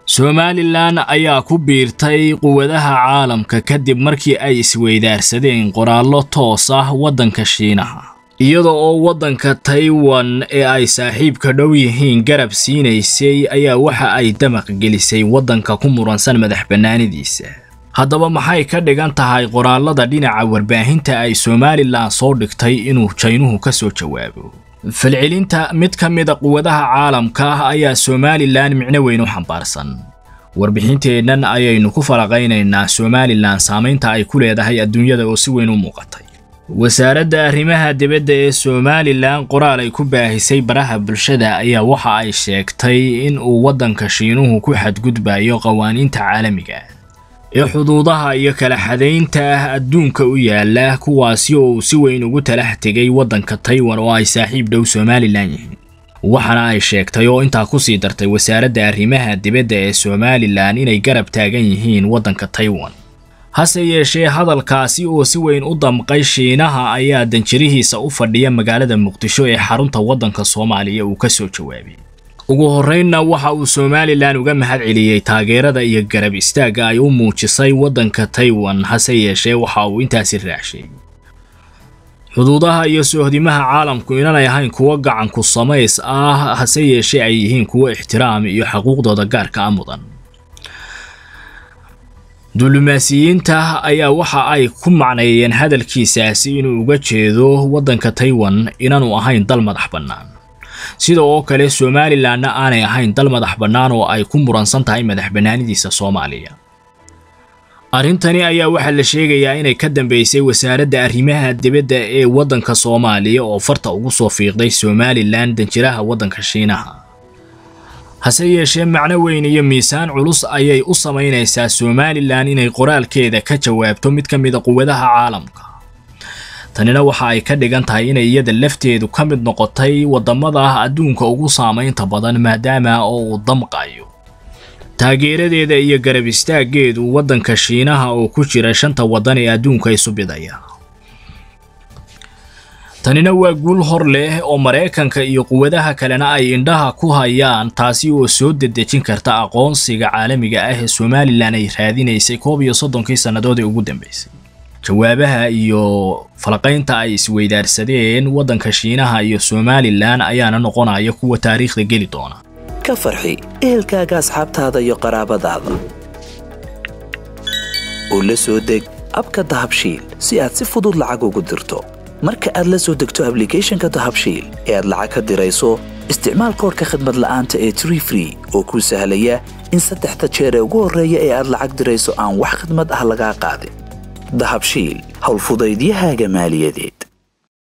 Somaliland ayaa ku biirtay quwadaha caalamka kadib markii ay isweydaarsadeen qoraallo toos ah waddanka Shiinaha iyadoo oo waddanka Taiwan ee ay saaxiibka dhow yihiin garab siinaysay ayaa waxa ay damaq gelisay waddanka ku muransan madaxbannaanidiisa. haddaba maxay ka dhigan tahay qoraallada dhinaca warbaahinta ay Somaliland soo dhigtay inuu China ka soo jawaabo? falcelinta mid ka mid ah quwadaha caalamka ayaa Somaliland micno weyn u xambaarsan. warbixinteennan ayaynu ku falaqaynaynaa Somaliland saameynta ay ku leedahay adduunyada oo si weyn u muuqatay. wasaaradda arrimaha dibadda ee Somaliland qoraal ay ku baahisay baraha bulshada ayaa waxa ay sheegtay in uu waddanka Shiinuhu ku xadgudbayo qawaaniinta caalamiga ee xuduudaha iyo kala xadeynta adduunka u yaala kuwaasi oo si weyn ugu talax tegay waddanka Taiwan oo ay saaxiib dhow Somaliland yihiin. waxana ay sheegtay oo intaa ku sii dartay wasaaradda arrimaha dibadda ee Somaliland inay garab taagan yihiin waddanka Taiwan. hase yeeshee hadalkaasi oo si weyn u damqay Shiinaha ayaa danjirihiisa u fadhiya magaalada Muqdisho ee xarunta waddanka Soomaaliya uu ka soo jawaabay. ugu horreynna waxa uu Somaliland uga mahad celiyay taageerada iyo garab istaagga ay u muujisay waddanka Taiwan. hase yeeshee waxa uu intaasi raacshay xuduudaha iyo sohdimaha caalamku inay ahayn kuwa gacan ku samays ah, hase yeeshee ay yihiin kuwa ixtiraam iyo xuquuqdooda gaarka ah mudan. diblomaasiyiinta ayaa waxa ay ku macneeyeen hadalkiisaasi inuu uga jeedo waddanka Taiwan inaanu ahayn dal madax bannaan, sidoo kale Somalilandna aanay ahayn dal madax bannaan oo ay ku muransan tahay madaxbannaanidiisa Soomaaliya. arrintani ayaa waxa la sheegayaa inay ka dambeysay wasaaradda arrimaha dibadda ee waddanka Soomaaliya oo farta ugu soo fiiqday Somaliland danjiraha waddanka Shiinaha. hase yeeshee macno weyn iyo miisaan culus ayay u sameynaysaa Somaliland inay qoraalkeeda ka jawaabto mid ka mid ah quwadaha caalamka. tanina waxa ay ka dhigan tahay inay iyada lafteedu ka mid noqotay wadamada adduunka ugu saameynta badan maadaama oo uu damqayo taageeradeeda iyo garab istaaggeedu waddanka Shiinaha oo ku jira 5 waddan ee adduunka isu bidaya. tanina waa guul hor leh oo Mareykanka iyo quwadaha kalena ay indhaha ku hayaan, taasi oo soo dedejin karta aqoonsiga caalamiga ah ee Somaliland ay raadinaysay 31 sanadood ee ugu dambeysay. jawaabaha iyo falaqaynta ay isweydaarsadeen waddanka Shiinaha iyo Somaliland ayaana noqonaya kuwa taariikhda geli doona. ka farxi ehelkaaga, asxaabtaada iyo qaraabadaada oo la soo deg abka Dahabshiil si aad si fudud lacag ugu dirto. marka aad la soo degto application-ka Dahabshiil ee aad lacag ka dirayso, isticmaal koodka khidmad la'aanta ee Tree oo kuu sahlaya in 3 jeer ugu horreeya ee aad lacag dirayso aan wax khidmad ah laga qaadin. Dahabshiil, hawl fudaydiyahaaga maaliyadeed.